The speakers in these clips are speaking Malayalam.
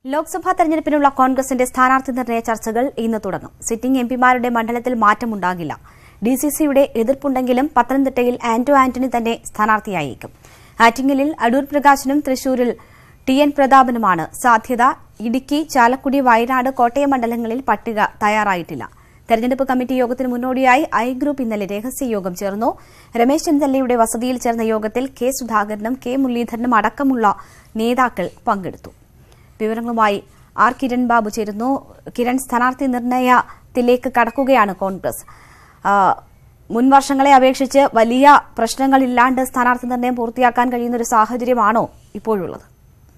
ലോക്സഭാ തെരഞ്ഞെടുപ്പിനുള്ള കോൺഗ്രസിന്റെ സ്ഥാനാർത്ഥി നിർണയ ചർച്ചകൾ ഇന്ന് തുടങ്ങും. സിറ്റിംഗ് എംപിമാരുടെ മണ്ഡലത്തിൽ മാറ്റമുണ്ടാകില്ല. ഡിസിസിയുടെ എതിർപ്പുണ്ടെങ്കിലും പത്തനംതിട്ടയിൽ ആന്റണി തന്നെ സ്ഥാനാർത്ഥിയായേക്കും. ആറ്റിങ്ങലിൽ അടൂർ പ്രകാശനും തൃശൂരിൽ ടി.എൻ. പ്രതാപനുമാണ് സാധ്യത. ഇടുക്കി, ചാലക്കുടി, വയനാട്, കോട്ടയം മണ്ഡലങ്ങളിൽ പട്ടിക തയ്യാറായിട്ടില്ല. തെരഞ്ഞെടുപ്പ് കമ്മിറ്റി യോഗത്തിന് മുന്നോടിയായി ഐ ഗ്രൂപ്പ് ഇന്നലെ രഹസ്യയോഗം ചേർന്നു. രമേശ് ചെന്നിത്തലയുടെ വസതിയിൽ ചേർന്ന യോഗത്തിൽ കെ. സുധാകരനും കെ. മുരളീധരനും അടക്കമുള്ള നേതാക്കൾ പങ്കെടുത്തു. വിവരങ്ങളുമായി ആർ. കിരൺ ബാബു ചേരുന്നു. കിരൺ, സ്ഥാനാർത്ഥി നിർണയത്തിലേക്ക് കടക്കുകയാണ് കോൺഗ്രസ്. മുൻ വർഷങ്ങളെ അപേക്ഷിച്ച് വലിയ പ്രശ്നങ്ങളില്ലാണ്ട് സ്ഥാനാർത്ഥി നിർണയം പൂർത്തിയാക്കാൻ കഴിയുന്ന ഒരു സാഹചര്യമാണോ ഇപ്പോഴുള്ളത്?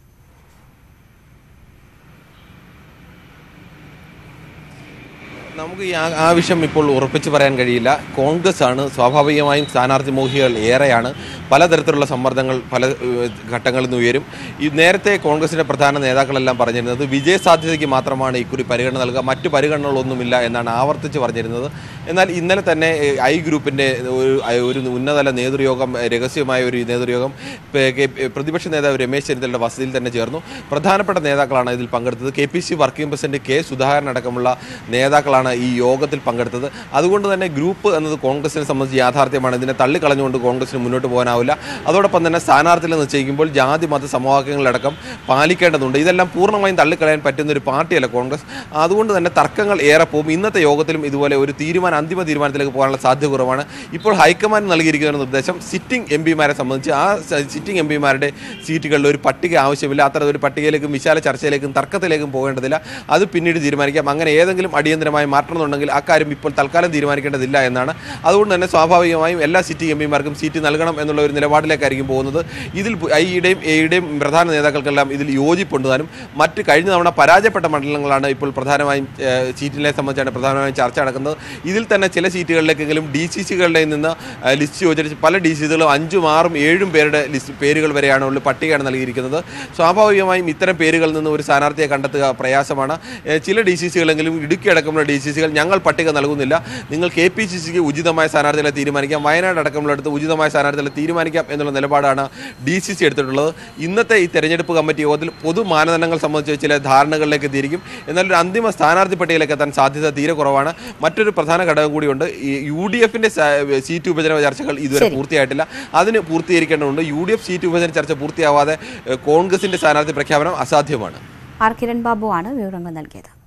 നമുക്ക് ഈ ആവശ്യം ഇപ്പോൾ ഉറപ്പിച്ച് പറയാൻ കഴിയില്ല. കോൺഗ്രസ് ആണ്. സ്വാഭാവികമായും സ്ഥാനാർത്ഥി മോഹികൾ ഏറെയാണ്. പലതരത്തിലുള്ള സമ്മർദ്ദങ്ങൾ പല ഘട്ടങ്ങളിൽ നിന്ന് ഉയരും. ഈ നേരത്തെ കോൺഗ്രസിന്റെ പ്രധാന നേതാക്കളെല്ലാം പറഞ്ഞിരുന്നത് വിജയസാധ്യതയ്ക്ക് മാത്രമാണ് ഇക്കുറി പരിഗണന നൽകുക, മറ്റു പരിഗണനകളൊന്നുമില്ല എന്നാണ് ആവർത്തിച്ച് പറഞ്ഞിരുന്നത്. എന്നാൽ ഇന്നലെ തന്നെ ഐ ഗ്രൂപ്പിന്റെ ഒരു ഉന്നതതല നേതൃയോഗം, രഹസ്യമായ ഒരു നേതൃയോഗം പ്രതിപക്ഷ നേതാവ് രമേശ് ചെന്നിത്തലയുടെ വസതിയിൽ തന്നെ ചേർന്നു. പ്രധാനപ്പെട്ട നേതാക്കളാണ് ഇതിൽ പങ്കെടുത്തത്. KPC. Working president K. Sudhakaran അടക്കമുള്ള നേതാക്കളാണ് ഈ യോഗത്തിൽ പങ്കെടുത്തത്. അതുകൊണ്ട് തന്നെ ഗ്രൂപ്പ് എന്നത് കോൺഗ്രസിനെ സംബന്ധിച്ച് യാഥാർത്ഥ്യമാണ്. ഇതിനെ തള്ളിക്കളഞ്ഞുകൊണ്ട് കോൺഗ്രസിന് മുന്നോട്ട് പോകാനാവില്ല. അതോടൊപ്പം തന്നെ സ്ഥാനാർത്ഥികൾ നിശ്ചയിക്കുമ്പോൾ ജാതി മത സമവാക്യങ്ങളടക്കം പാലിക്കേണ്ടതുണ്ട്. ഇതെല്ലാം പൂർണ്ണമായും തള്ളിക്കളയാൻ പറ്റുന്ന ഒരു പാർട്ടിയല്ല കോൺഗ്രസ്. അതുകൊണ്ട് തന്നെ തർക്കങ്ങൾ ഏറെ പോകും. ഇന്നത്തെ യോഗത്തിലും ഇതുപോലെ ഒരു അന്തിമ തീരുമാനത്തിലേക്ക് പോകാനുള്ള സാധ്യത കുറവാണ്. ഇപ്പോൾ ഹൈക്കമാൻഡ് നൽകിയിരിക്കുന്ന നിർദ്ദേശം സിറ്റിംഗ് എംപിമാരെ സംബന്ധിച്ച് ആ സിറ്റിംഗ് എംപിമാരുടെ സീറ്റുകളിൽ ഒരു പട്ടിക ആവശ്യമില്ല. അത്തരത്തിലൊരു പട്ടികയിലേക്കും വിശാല ചർച്ചയിലേക്കും തർക്കത്തിലേക്കും പോകേണ്ടതില്ല. അത് പിന്നീട് തീരുമാനിക്കാം. അങ്ങനെ ഏതെങ്കിലും അടിയന്തരമായി മാറ്റണമെന്നുണ്ടെങ്കിൽ അക്കാര്യം ഇപ്പോൾ തൽക്കാലം തീരുമാനിക്കേണ്ടതില്ല എന്നാണ്. അതുകൊണ്ട് തന്നെ സ്വാഭാവികമായും എല്ലാ സിറ്റിംഗ് എംപിമാർക്കും സീറ്റ് നൽകണം എന്നുള്ള ഒരു നിലപാടിലേക്കായിരിക്കും പോകുന്നത്. ഇതിൽ ഐയുടെയും എയുടെയും പ്രധാന നേതാക്കൾക്കെല്ലാം ഇതിൽ യോജിപ്പുണ്ടാകാനും മറ്റ് കഴിഞ്ഞ തവണ പരാജയപ്പെട്ട മണ്ഡലങ്ങളാണ് ഇപ്പോൾ പ്രധാനമായും സീറ്റിനെ സംബന്ധിച്ചാണ് പ്രധാനമായും ചർച്ച നടക്കുന്നത്. ഇതിൽ തന്നെ ചില സീറ്റുകളിലേക്കെങ്കിലും DCCകളുടെ നിന്ന് ലിസ്റ്റ് ചോദിച്ചിട്ട് പല DCCകളും 5, 6, 7 പേരുടെ പേരുകൾ വരെയാണ് ഉള്ള പട്ടികയാണ് നൽകിയിരിക്കുന്നത്. സ്വാഭാവികമായും ഇത്തരം പേരുകളിൽ നിന്ന് ഒരു സ്ഥാനാർത്ഥിയെ കണ്ടെത്തുക പ്രയാസമാണ്. ചില DCCകളെങ്കിലും ഇടുക്കി അടക്കമുള്ള DCCകൾ ഞങ്ങൾ പട്ടിക നൽകുന്നില്ല, നിങ്ങൾ KPCCക്ക് ഉചിതമായ സ്ഥാനാർത്ഥികളെ തീരുമാനിക്കാം, വയനാട് അടക്കമുള്ളിടത്ത് ഉചിതമായ സ്ഥാനാർത്ഥികളെ തീരുമാനിക്കാം എന്നുള്ള നിലപാടാണ് DCC എടുത്തിട്ടുള്ളത്. ഇന്നത്തെ ഈ തെരഞ്ഞെടുപ്പ് കമ്മിറ്റി യോഗത്തിൽ പൊതു മാനദണ്ഡങ്ങൾ സംബന്ധിച്ച് ചില ധാരണകളിലേക്ക് എത്തിയിരിക്കും. എന്നാൽ ഒരു അന്തിമ സ്ഥാനാർത്ഥി പട്ടികയിലേക്ക് എത്താൻ സാധ്യത തീരെ കുറവാണ്. മറ്റൊരു പ്രധാന ഘടകം കൂടിയുണ്ട്. ഈ UDFന്റെ സീറ്റ് വിഭജന ചർച്ചകൾ ഇതുവരെ പൂർത്തിയായിട്ടില്ല. അതിന് പൂർത്തീകരിക്കേണ്ടതുണ്ട്. UDF സീറ്റ് വിഭജന ചർച്ച പൂർത്തിയാവാതെ കോൺഗ്രസിന്റെ സ്ഥാനാർത്ഥി പ്രഖ്യാപനം അസാധ്യമാണ്. ആർ. കിരൺ ബാബു ആണ് വിവരങ്ങൾ നൽകിയത്.